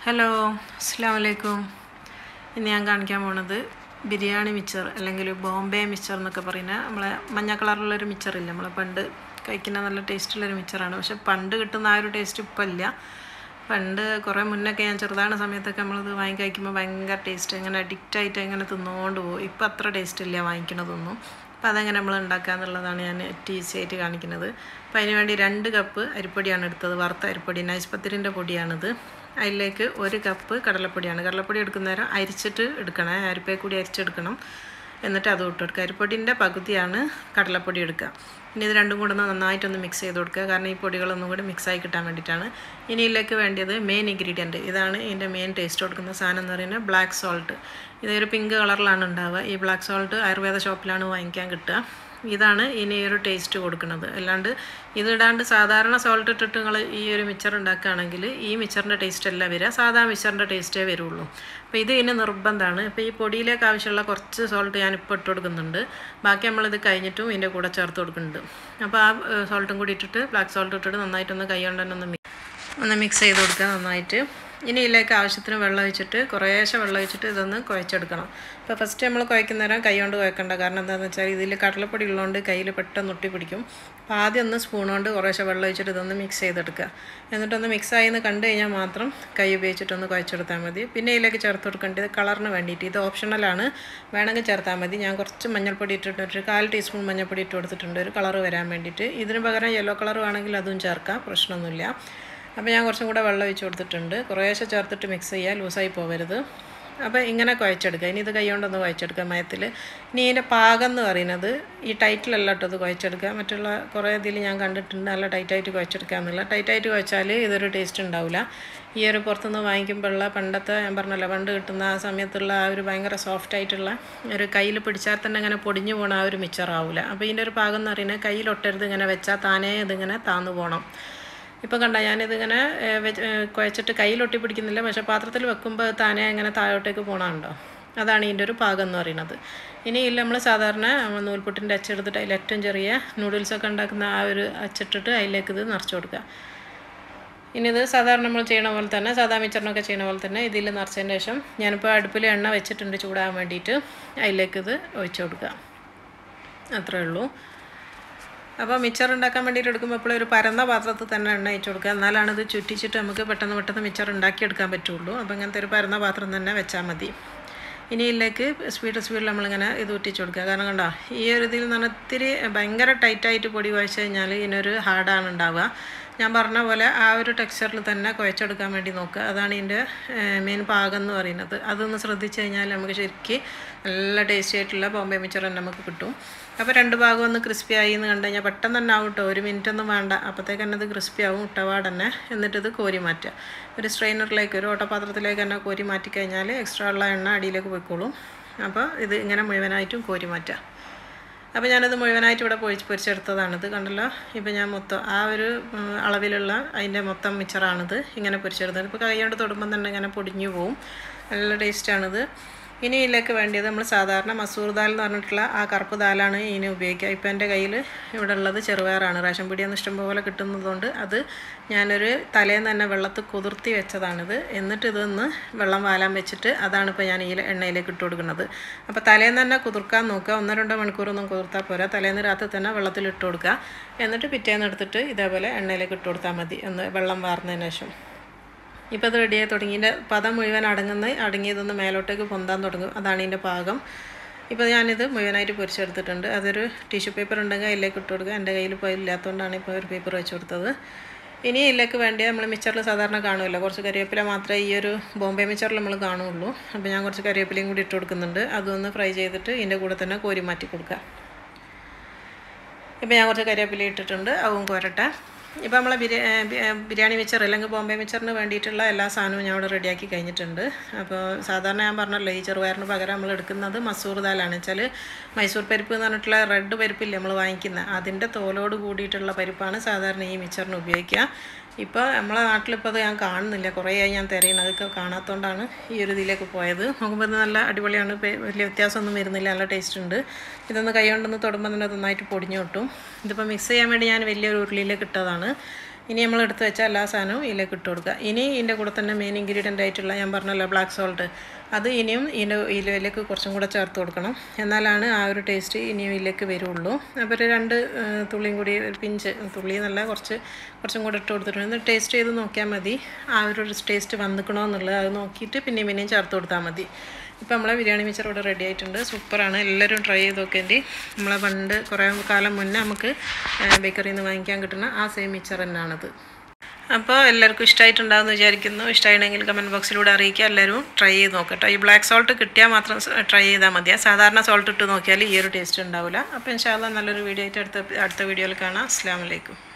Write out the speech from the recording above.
Hello അസ്സലാമു അലൈക്കും. ഇന്ന് ഞാൻ കാണിക്കാൻ പോണത് ബിരിയാണി മിച്ചർ അല്ലെങ്കിൽ ബോംബെ മിച്ചർ എന്നൊക്കെ പറയുന്ന നമ്മളെ മഞ്ഞ കളറിലുള്ളൊരു മിച്ചറില്ല, നമ്മളെ പണ്ട് കഴിക്കുന്ന നല്ല ടേസ്റ്റുള്ളൊരു മിച്ചറാണ്. പക്ഷെ പണ്ട് കിട്ടുന്ന ആ ഒരു ടേസ്റ്റ് ഇപ്പം ഇല്ല. പണ്ട് കുറേ മുന്നൊക്കെ ഞാൻ ചെറുതാണ് സമയത്തൊക്കെ നമ്മളിത് വാങ്ങി കഴിക്കുമ്പോൾ ഭയങ്കര ടേസ്റ്റ്, അങ്ങനെ അഡിക്റ്റായിട്ട് അങ്ങനെ തിന്നുകൊണ്ട് പോകും. ഇപ്പം അത്ര ടേസ്റ്റ് ഇല്ല വാങ്ങിക്കണതൊന്നും. അപ്പോൾ അതെങ്ങനെ നമ്മൾ ഉണ്ടാക്കുക എന്നുള്ളതാണ് ഞാൻ ഈസി ആയിട്ട് കാണിക്കുന്നത്. അപ്പോൾ അതിന് വേണ്ടി 2 കപ്പ് അരിപ്പൊടിയാണ് എടുത്തത്, വറുത്ത അരിപ്പൊടി, നൈസ് പത്തിരിൻ്റെ പൊടിയാണിത്. അതിലേക്ക് 1 കപ്പ് കടലപ്പൊടിയാണ്. കടലപ്പൊടി എടുക്കുന്ന നേരം അരിച്ചിട്ട് എടുക്കണം, അരിപ്പയെ കൂടി അരിച്ചെടുക്കണം. എന്നിട്ട് അത് ഇട്ടെടുക്കുക. അരിപ്പൊടിൻ്റെ പകുതിയാണ് കടലപ്പൊടി എടുക്കുക. ഇനി ഇത് രണ്ടും കൂടെ നന്നായിട്ടൊന്ന് മിക്സ് ചെയ്ത് കൊടുക്കുക, കാരണം ഈ പൊടികളൊന്നും കൂടി മിക്സായി കിട്ടാൻ വേണ്ടിയിട്ടാണ്. ഇനി ഇതിലേക്ക് വേണ്ടത് മെയിൻ ഇൻഗ്രീഡിയൻറ്റ്, ഇതാണ് ഇതിൻ്റെ മെയിൻ ടേസ്റ്റ് കൊടുക്കുന്ന സാധനം എന്ന് പറയുന്നത് ബ്ലാക്ക് സോൾട്ട്. ഇതൊരു പിങ്ക് കളറിലാണ് ഉണ്ടാവുക. ഈ ബ്ലാക്ക് സോൾട്ട് ആയുർവേദ ഷോപ്പിലാണ് വാങ്ങിക്കാൻ കിട്ടുക. ഇതാണ് ഇനി ഒരു ടേസ്റ്റ് കൊടുക്കുന്നത്. അല്ലാണ്ട് ഇതിടാണ്ട് സാധാരണ സോൾട്ട് ഇട്ടിട്ട് നിങ്ങൾ ഈ ഒരു മിച്ചർ ഉണ്ടാക്കുകയാണെങ്കിൽ ഈ മിച്ചറിൻ്റെ ടേസ്റ്റ് അല്ല വരിക, സാധാ മിച്ചറിൻ്റെ ടേസ്റ്റേ വരുള്ളൂ. അപ്പോൾ ഇത് ഇനി നിർബന്ധമാണ്. ഇപ്പോൾ ഈ പൊടിയിലേക്ക് ആവശ്യമുള്ള കുറച്ച് സോൾട്ട് ഞാനിപ്പോൾ ഇട്ട് കൊടുക്കുന്നുണ്ട്. ബാക്കി നമ്മളിത് കഴിഞ്ഞിട്ടും ഇതിൻ്റെ കൂടെ ചേർത്ത് കൊടുക്കുന്നുണ്ട്. അപ്പോൾ ആ സോൾട്ടും കൂടി ഇട്ടിട്ട് ബ്ലാക്ക് സോൾട്ട് ഇട്ടിട്ട് നന്നായിട്ടൊന്ന് കൈ കൊണ്ട് തന്നെ ഒന്ന് മിക്സ് ചെയ്ത് കൊടുക്കുക നന്നായിട്ട്. ഇനി ഇതിലേക്ക് ആവശ്യത്തിന് വെള്ളം ഒഴിച്ചിട്ട് കുറേശ്ശെ വെള്ളം ഒഴിച്ചിട്ട് ഇതൊന്ന് കുഴച്ചെടുക്കണം. അപ്പോൾ ഫസ്റ്റ് നമ്മൾ കുഴക്കുന്ന നേരം കൈ കൊണ്ട് കുഴക്കണ്ട, കാരണം എന്താണെന്ന് വെച്ചാൽ ഇതിൽ കടലപ്പൊടി ഉള്ളതുകൊണ്ട് കയ്യിൽ പെട്ടെന്ന് ഒട്ടി പിടിക്കും. അപ്പോൾ ആദ്യം ഒന്ന് സ്പൂൺ കൊണ്ട് കുറേശ്ശെ വെള്ളം ഒഴിച്ചിട്ട് ഇതൊന്ന് മിക്സ് ചെയ്തെടുക്കുക. എന്നിട്ടൊന്ന് മിക്സായി എന്ന് കണ്ടു കഴിഞ്ഞാൽ മാത്രം കൈ ഉപയോഗിച്ചിട്ടൊന്ന് കുഴച്ചെടുത്താൽ മതി. പിന്നെ ഇതിലേക്ക് ചേർത്ത് കൊടുക്കേണ്ടത് കളറിന് വേണ്ടിയിട്ട്, ഇത് ഓപ്ഷണലാണ്, വേണമെങ്കിൽ ചേർത്താൽ മതി. ഞാൻ കുറച്ച് മഞ്ഞൾപ്പൊടി ഇട്ടിട്ട് ഒരു 1/4 ടീസ്പൂൺ മഞ്ഞൾപ്പൊടി ഇട്ട് കൊടുത്തിട്ടുണ്ട്, ഒരു കളറ് വരാൻ വേണ്ടിയിട്ട്. ഇതിന് പകരം യെല്ലോ കളർ വേണമെങ്കിൽ അതും ചേർക്കാം, പ്രശ്നമൊന്നുമില്ല. അപ്പോൾ ഞാൻ കുറച്ചും കൂടെ വെള്ളം ഒഴിച്ച് കൊടുത്തിട്ടുണ്ട്. കുറേശ്ശെ ചേർത്തിട്ട് മിക്സ് ചെയ്യുക, ലൂസായി പോകരുത്. അപ്പോൾ ഇങ്ങനെ കുഴച്ചെടുക്കുക. ഇനി ഇത് കൈ കൊണ്ടൊന്ന് കുഴച്ചെടുക്കുക മയത്തിൽ. ഇനി ഇതിൻ്റെ പാകം എന്ന് പറയുന്നത് ഈ ടൈറ്റിലല്ല കേട്ടോ ഇത് കുഴച്ചെടുക്കുക. മറ്റുള്ള കുറേ ഇതിൽ ഞാൻ കണ്ടിട്ടുണ്ട് നല്ല ടൈറ്റായിട്ട് കുഴച്ചെടുക്കുക എന്നുള്ള. ടൈറ്റായിട്ട് കുഴച്ചാൽ ഇതൊരു ടേസ്റ്റ് ഉണ്ടാവില്ല. ഈ ഒരു പുറത്തുനിന്ന് വാങ്ങിക്കുമ്പോഴുള്ള പണ്ടത്തെ ഞാൻ പറഞ്ഞല്ലോ, പണ്ട് കിട്ടുന്ന ആ സമയത്തുള്ള ആ ഒരു ഭയങ്കര സോഫ്റ്റായിട്ടുള്ള ഒരു കയ്യിൽ പിടിച്ചാൽ തന്നെ ഇങ്ങനെ പൊടിഞ്ഞു പോകണ ആ ഒരു മിച്ചറാവില്ല. അപ്പോൾ ഇതിൻ്റെ ഒരു പാകം എന്ന് പറയുന്നത് കയ്യിലൊട്ടരുത്, ഇങ്ങനെ വെച്ചാൽ താനേ ഇതിങ്ങനെ താന്നു പോകണം. ഇപ്പോൾ കണ്ട ഞാനിതിങ്ങനെ കുഴച്ചിട്ട് കയ്യിലൊട്ടി പിടിക്കുന്നില്ല, പക്ഷേ പാത്രത്തിൽ വെക്കുമ്പോൾ താനേ ഇങ്ങനെ താഴോട്ടേക്ക് പോകണമുണ്ടോ, അതാണ് ഇതിൻ്റെ ഒരു പാകം എന്ന് പറയുന്നത്. ഇനി ഇല്ല നമ്മൾ സാധാരണ നൂൽപുട്ടിൻ്റെ അച്ചെടുത്തിട്ട് അതിൽ ഏറ്റവും ചെറിയ നൂഡിൽസൊക്കെ ഉണ്ടാക്കുന്ന ആ ഒരു അച്ചിട്ടിട്ട് അതിലേക്ക് ഇത് നിറച്ച് കൊടുക്കുക. ഇനി ഇത് സാധാരണ നമ്മൾ ചെയ്യണ പോലെ തന്നെ, സാധാ മിച്ചറിനൊക്കെ ചെയ്യണ പോലെ തന്നെ ഇതിൽ നിറച്ചതിന് ശേഷം ഞാനിപ്പോൾ അടുപ്പിൽ എണ്ണ വെച്ചിട്ടുണ്ട് ചൂടാകാൻ വേണ്ടിയിട്ട്, അതിലേക്ക് ഇത് ഒഴിച്ചു കൊടുക്കുക. അത്രേ ഉള്ളൂ. അപ്പോൾ മിച്ചർ ഉണ്ടാക്കാൻ വേണ്ടിയിട്ട് എടുക്കുമ്പോൾ എപ്പോഴും ഒരു പരന്ന പാത്രത്തിൽ തന്നെ എണ്ണ ഒഴിച്ച് കൊടുക്കുക, എന്നാലാണ് ഇത് ചുറ്റിച്ചിട്ട് നമുക്ക് പെട്ടെന്ന് മിച്ചർ ഉണ്ടാക്കിയെടുക്കാൻ പറ്റുള്ളൂ. അപ്പോൾ ഇങ്ങനത്തെ ഒരു പരന്ന പാത്രം തന്നെ വെച്ചാൽ മതി. ഇനി ഇതിലേക്ക് സ്പീഡിൽ നമ്മളിങ്ങനെ ഇത് ഊറ്റിച്ച് കൊടുക്കുക. കാരണം കണ്ടോ, ഈ ഒരു ഇതിൽ നിന്ന് ഇത്തിരി ഭയങ്കര ടൈറ്റായിട്ട് പൊടി കുഴച്ച് കഴിഞ്ഞാൽ ഇതിനൊരു ഹാർഡാണ് ഉണ്ടാവുക. ഞാൻ പറഞ്ഞ പോലെ ആ ഒരു ടെക്സ്ചറിൽ തന്നെ കുഴച്ചെടുക്കാൻ വേണ്ടി നോക്കുക. അതാണ് ഇതിൻ്റെ മെയിൻ പാകം എന്ന് പറയുന്നത്. അതൊന്ന് ശ്രദ്ധിച്ച് കഴിഞ്ഞാൽ നമുക്ക് ശരിക്കും നല്ല ടേസ്റ്റി ആയിട്ടുള്ള ബോംബെ മിച്ചർ തന്നെ നമുക്ക് കിട്ടും. അപ്പോൾ 2 ഭാഗം ഒന്ന് ക്രിസ്പി ആയി എന്ന് കണ്ടു കഴിഞ്ഞാൽ പെട്ടെന്ന് തന്നെ ആവും കേട്ടോ, 1 മിനിറ്റ് ഒന്നും വേണ്ട, അപ്പോഴത്തേക്ക് തന്നെ ഇത് ക്രിസ്പി ആവും ഇട്ടപാട് തന്നെ. എന്നിട്ട് ഇത് കോരി മാറ്റുക. ഒരു സ്ട്രെയിനറിലേക്ക്, ഒരു ഓട്ടപാത്രത്തിലേക്ക് തന്നെ കോരി മാറ്റി കഴിഞ്ഞാൽ എക്സ്ട്രാ ഉള്ള എണ്ണ അടിയിലേക്ക് പോയിക്കോളും. അപ്പോൾ ഇത് ഇങ്ങനെ മുഴുവനായിട്ടും കോരി മാറ്റുക. അപ്പോൾ ഞാനത് മുഴുവനായിട്ട് ഇവിടെ പൊരിച്ചെടുത്തതാണിത്, കണ്ടല്ലോ. ഇപ്പോൾ ഞാൻ മൊത്തം ആ ഒരു അളവിലുള്ള അതിൻ്റെ മൊത്തം മിച്ചറാണിത് ഇങ്ങനെ പൊരിച്ചെടുത്തത്. ഇപ്പോൾ കൈ കൊണ്ട് തൊടുമ്പം തന്നെ ഇങ്ങനെ പൊടിഞ്ഞു പോവും, നല്ല ടേസ്റ്റാണിത്. ഇനി ഇതിലേക്ക് വേണ്ടിയത് നമ്മൾ സാധാരണ മസൂർ ദാൽ എന്ന് പറഞ്ഞിട്ടുള്ള ആ കറുപ്പ് ദാലാണ് ഇതിന് ഉപയോഗിക്കുക. ഇപ്പോൾ എൻ്റെ കയ്യിൽ ഇവിടെ ഉള്ളത് ചെറുപയറാണ്, റേഷൻ പിടിയൊന്നും ഇഷ്ടംപോലെ കിട്ടുന്നതുകൊണ്ട് അത് ഞാനൊരു തലേന്ന് തന്നെ വെള്ളത്തിൽ കുതിർത്തി വെച്ചതാണിത്. എന്നിട്ട് ഇതൊന്ന് വെള്ളം വാലാൻ വെച്ചിട്ട് അതാണ് ഇപ്പോൾ ഞാൻ ഈ എണ്ണയിലേക്ക് ഇട്ട് കൊടുക്കുന്നത്. അപ്പോൾ തലേന്ന് തന്നെ കുതിർക്കാൻ നോക്കുക, 1-2 മണിക്കൂറൊന്നും കുതിർത്താൽ പോരാ. തലേന്ന് രാത്രി തന്നെ വെള്ളത്തിൽ ഇട്ട് കൊടുക്കുക. എന്നിട്ട് പിറ്റേന്ന് എടുത്തിട്ട് ഇതേപോലെ എണ്ണയിലേക്ക് ഇട്ട് കൊടുത്താൽ മതി, ഒന്ന് വെള്ളം വാർന്നതിന് ശേഷം. ഇപ്പോൾ അത് റെഡിയായി തുടങ്ങി. ഇതിൻ്റെ പദം മുഴുവൻ അടങ്ങിയതൊന്ന് മേലോട്ടേക്ക് പൊന്താൻ തുടങ്ങും, അതാണ് ഇതിൻ്റെ പാകം. ഇപ്പോൾ ഞാനിത് മുഴുവനായിട്ട് പൊരിച്ചെടുത്തിട്ടുണ്ട്. അതൊരു ടിഷ്യൂ പേപ്പർ ഉണ്ടെങ്കിൽ അതിലേക്ക് ഇട്ട് കൊടുക്കുക. എൻ്റെ കയ്യിൽ ഇപ്പോൾ ഇല്ലാത്തതുകൊണ്ടാണ് ഇപ്പോൾ ഒരു പേപ്പർ വെച്ച് കൊടുത്തത്. ഇനി ഇതിലേക്ക് വേണ്ടി നമ്മൾ മിച്ചറിൽ സാധാരണ കാണുമല്ലോ, കുറച്ച് കരിവേപ്പില മാത്രമേ ഈ ഒരു ബോംബെ മിച്ചറിൽ നമ്മൾ കാണുള്ളൂ. അപ്പോൾ ഞാൻ കുറച്ച് കരിവേപ്പിലയും കൂടി ഇട്ട് കൊടുക്കുന്നുണ്ട്. അതൊന്ന് ഫ്രൈ ചെയ്തിട്ട് ഇതിൻ്റെ കൂടെ തന്നെ കോരി മാറ്റി കൊടുക്കുക. ഇപ്പോൾ ഞാൻ കുറച്ച് കരിവേപ്പില ഇട്ടിട്ടുണ്ട്, അതും കോരട്ടെ. ഇപ്പോൾ നമ്മളെ ബിരിയാണി മിച്ചർ അല്ലെങ്കിൽ ബോംബെ മിച്ചറിന് വേണ്ടിയിട്ടുള്ള എല്ലാ സാധനവും ഞാൻ ഇവിടെ റെഡിയാക്കി കഴിഞ്ഞിട്ടുണ്ട്. അപ്പോൾ സാധാരണ ഞാൻ പറഞ്ഞല്ലോ, ഈ ചെറുപയറിന് പകരം നമ്മൾ എടുക്കുന്നത് മസൂർ ദാലാണ്. വെച്ചാൽ മൈസൂർ പരിപ്പ് എന്ന് പറഞ്ഞിട്ടുള്ള റെഡ് പരിപ്പില്ലേ നമ്മൾ വാങ്ങിക്കുന്നത്, അതിൻ്റെ തോലോട് കൂടിയിട്ടുള്ള പരിപ്പാണ് സാധാരണ ഈ മിച്ചറിന് ഉപയോഗിക്കുക. ഇപ്പോൾ നമ്മളെ നാട്ടിലിപ്പോൾ അത് ഞാൻ കാണുന്നില്ല, കുറേയായി ഞാൻ തിരയുന്നത്, അതൊക്കെ കാണാത്തതുകൊണ്ടാണ് ഈ ഒരു ഇതിലേക്ക് പോയത്. നോക്കുമ്പോൾ ഇത് നല്ല അടിപൊളിയാണ്, വലിയ വ്യത്യാസമൊന്നും വരുന്നില്ല, നല്ല ടേസ്റ്റ് ഉണ്ട്. ഇതൊന്ന് കൈ കൊണ്ടൊന്ന് തൊടുമ്പോൾ തന്നെ നന്നായിട്ട് പൊടിഞ്ഞു കിട്ടും. ഇതിപ്പോൾ മിക്സ് ചെയ്യാൻ വേണ്ടി ഞാൻ വലിയൊരു ഉരുളിയിലേക്ക് ഇട്ടതാണ്. ഇനി നമ്മൾ എടുത്ത് വെച്ച എല്ലാ സാധനവും ഇതിലേക്ക് ഇട്ട് കൊടുക്കുക. ഇനി ഇതിൻ്റെ കൂടെ തന്നെ മെയിൻ ഇൻഗ്രീഡിയൻ്റ് ആയിട്ടുള്ള ഞാൻ പറഞ്ഞല്ലോ ബ്ലാക്ക് സോൾട്ട്, അത് ഇനിയും ഇതിലേക്ക് കുറച്ചും കൂടെ ചേർത്ത് കൊടുക്കണം. എന്നാലാണ് ആ ഒരു ടേസ്റ്റ് ഇനിയും ഇതിലേക്ക് വരുള്ളൂ. അപ്പോൾ ഒരു 2 തുള്ളിയും കൂടി, ഒരു പിഞ്ച് തുള്ളി എന്നല്ല, കുറച്ചും കൂടെ ഇട്ട് കൊടുത്തിട്ടുണ്ട്. ടേസ്റ്റ് ചെയ്ത് നോക്കിയാൽ മതി ആ ഒരു ടേസ്റ്റ് വന്നിക്കണോ എന്നുള്ളത്. അത് നോക്കിയിട്ട് പിന്നെയും ചേർത്ത് കൊടുത്താൽ മതി. ഇപ്പോൾ നമ്മളെ ബിരിയാണി മിക്സർ ഇവിടെ റെഡി ആയിട്ടുണ്ട്. സൂപ്പറാണ്, എല്ലാവരും ട്രൈ ചെയ്ത് നോക്കേണ്ടി. നമ്മളെ പണ്ട് കുറേ കാലം മുന്നേ നമുക്ക് ബേക്കറിയിൽ നിന്ന് വാങ്ങിക്കാൻ കിട്ടുന്ന ആ സെയിം മിക്സർ തന്നെയാണത്. അപ്പോൾ എല്ലാവർക്കും ഇഷ്ടമായിട്ടുണ്ടാകുമെന്ന് വിചാരിക്കുന്നു. ഇഷ്ടമാണെങ്കിൽ കമൻറ്റ് ബോക്സിലൂടെ അറിയിക്കുക. എല്ലാവരും ട്രൈ ചെയ്ത് നോക്കട്ടോ. ഈ ബ്ലാക്ക് സോൾട്ട് കിട്ടിയാൽ മാത്രം ട്രൈ ചെയ്താൽ മതിയാ. സാധാരണ സോൾട്ട് ഇട്ട് നോക്കിയാൽ ഈ ഒരു ടേസ്റ്റ് ഉണ്ടാവില്ല. അപ്പോൾ ഇൻഷാ അല്ലാഹ് നല്ലൊരു വീഡിയോ ആയിട്ട് അടുത്ത വീഡിയോയിൽ കാണാം. അസ്സലാമു അലൈക്കും.